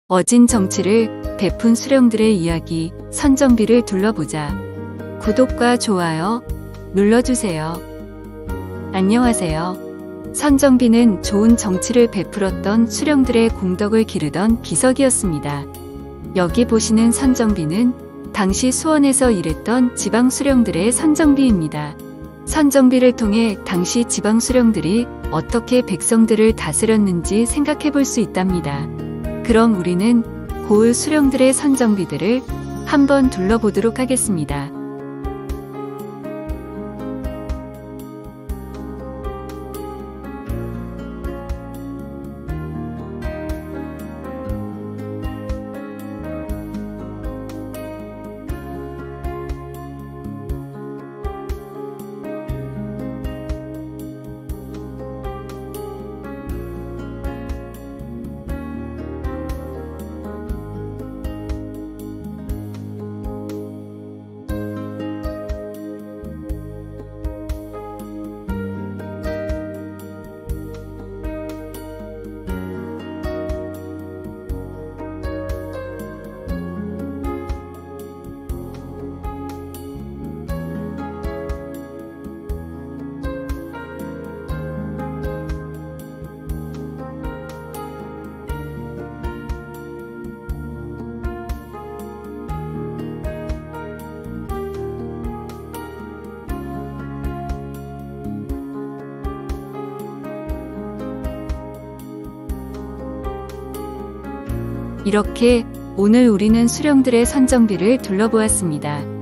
어진 정치를 베푼 수령들의 이야기, 선정비를 둘러보자. 구독과 좋아요 눌러주세요. 안녕하세요. 선정비는 좋은 정치를 베풀었던 수령들의 공덕을 기르던 비석이었습니다. 여기 보시는 선정비는 당시 수원에서 일했던 지방 수령들의 선정비입니다. 선정비를 통해 당시 지방 수령들이 어떻게 백성들을 다스렸는지 생각해 볼 수 있답니다. 그럼 우리는 고을 수령들의 선정비들을 한번 둘러보도록 하겠습니다. 이렇게 오늘 우리는 수령들의 선정비를 둘러보았습니다.